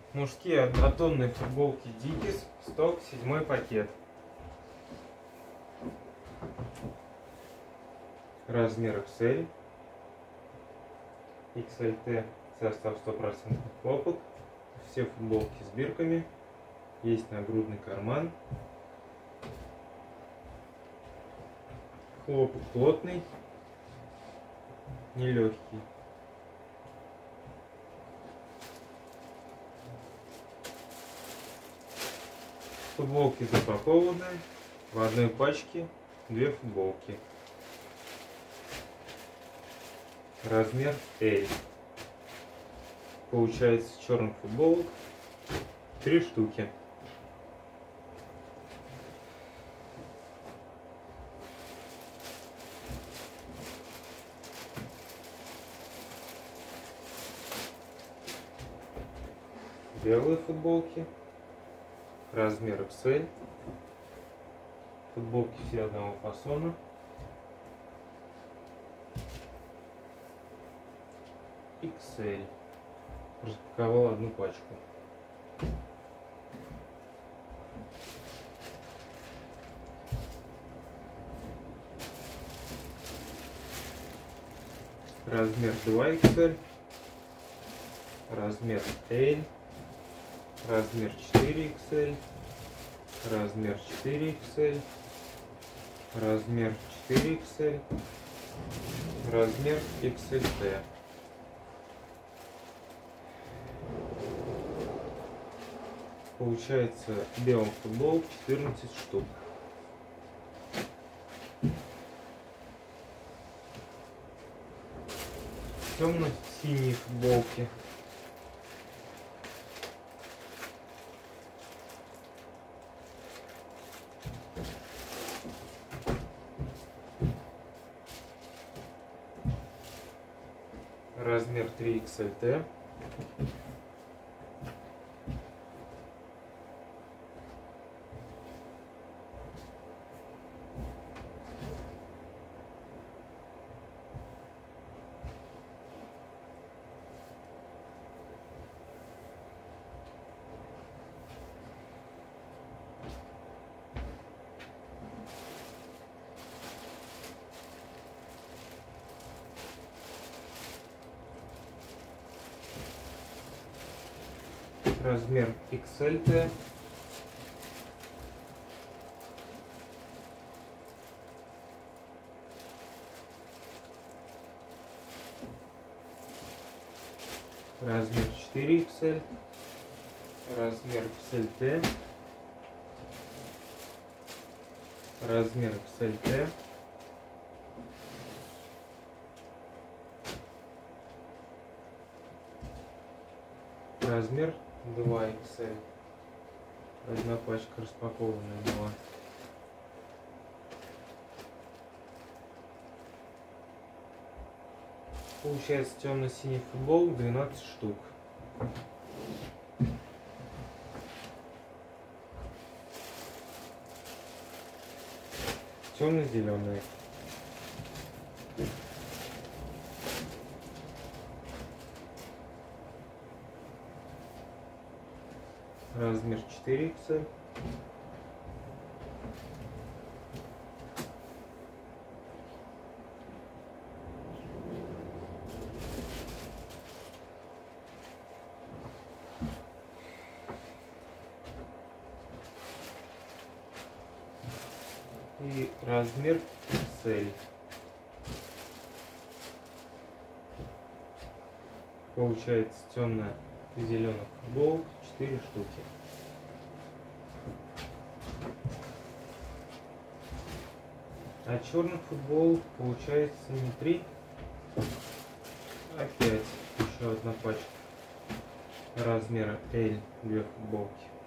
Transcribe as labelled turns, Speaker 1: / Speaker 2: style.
Speaker 1: Мужские однотонные футболки Dickies, сток, 7 пакет. Размер XL. XLT, состав 100% хлопок. Все футболки с бирками. Есть нагрудный карман. Хлопок плотный, нелегкий. Футболки запакованы. В одной пачке 2 футболки. Размер L. Получается черных футболок 3 штуки. Белые футболки. Размер XL. Футболки все одного фасона. XL. Распаковал одну пачку. Размер 2XL. Размер L. Размер 4XL. Размер 4XL. Размер 4XL. Размер XLT. Получается белых футболок 14 штук. Темно-синие футболки. Размер 3XLT. Размер XLT. Размер 4XL. Размер XLT. Размер XLT. Размер 2XL. Одна пачка распакованная была. Получается темно-синий футбол 12 штук. Темно-зеленый. Размер 4XL. И размер XL. Получается темно-зеленых футболок 4 штуки. А черных футболок получается не 3, а 5. Еще одна пачка размера L, 2 футболки.